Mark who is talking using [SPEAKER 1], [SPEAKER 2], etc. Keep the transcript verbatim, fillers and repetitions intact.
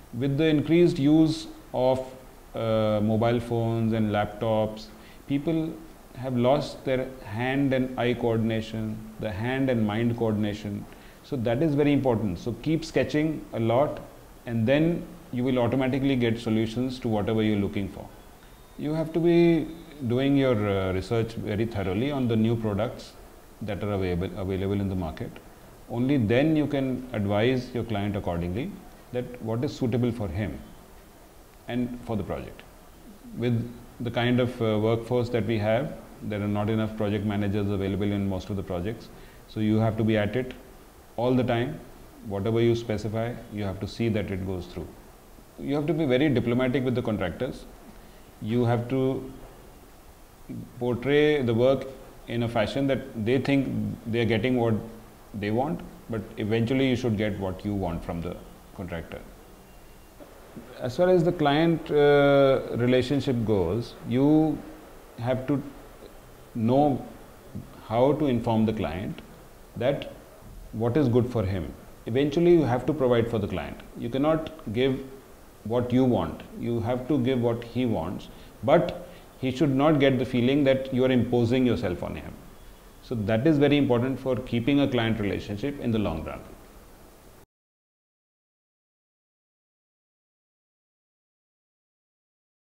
[SPEAKER 1] With the increased use of uh, mobile phones and laptops, people have lost their hand and eye coordination, the hand and mind coordination. So that is very important. So keep sketching a lot, and then you will automatically get solutions to whatever you're looking for. You have to be doing your uh, research very thoroughly on the new products that are available, available in the market. Only then you can advise your client accordingly that what is suitable for him and for the project. With the kind of uh, workforce that we have, there are not enough project managers available in most of the projects. So you have to be at it all the time. Whatever you specify, you have to see that it goes through. You have to be very diplomatic with the contractors. You have to portray the work in a fashion that they think they are getting what they want, but eventually you should get what you want from the contractor. As far as the client uh, relationship goes, you have to know how to inform the client that what is good for him. Eventually you have to provide for the client. You cannot give what you want. You have to give what he wants, but he should not get the feeling that you are imposing yourself on him. So that is very important for keeping a client relationship in the long run.